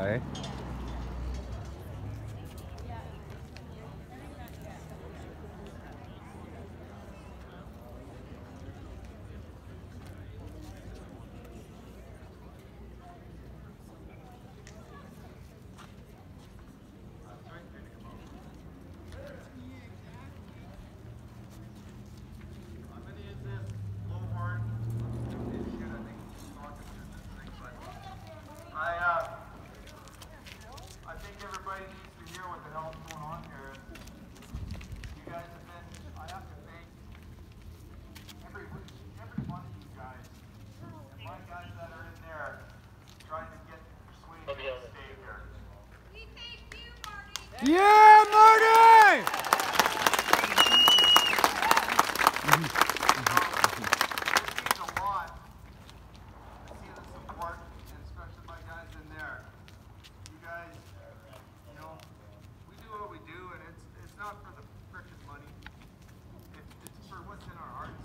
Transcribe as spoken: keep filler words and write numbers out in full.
eh? I, uh, I think everybody needs to hear what the hell's going on here. You guys have been, I have to thank every, every one of you guys, and my guys that are in there trying to get persuaded to stay here. We thank you, Marty! Yeah, Marty! It means a lot to see the support